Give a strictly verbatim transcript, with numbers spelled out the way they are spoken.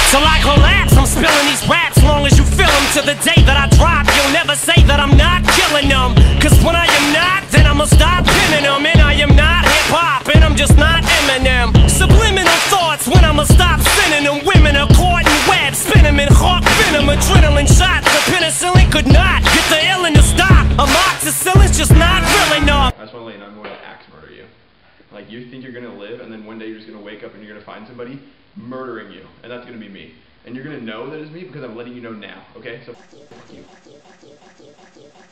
Till I collapse, I'm spilling these raps long as you feel them. To the day that I drop, you'll never say that I'm not killing them. Cause when I am not, then I'ma stop pinning them. And I am not hip-hop, and I'm just not Eminem. Subliminal thoughts when I'ma stop sending them. Women are caught in webs, spin them in hawk venom. Adrenaline shots, the penicillin could not get the illin to stop. Amoxicillin's just not real enough. I just want to let you know I'm going to axe murder you. Like, you think you're going to live, and then one day you're just going to wake up and you're going to find somebody murdering you, and that's going to be me. And you're going to know that it's me because I'm letting you know now, okay? So.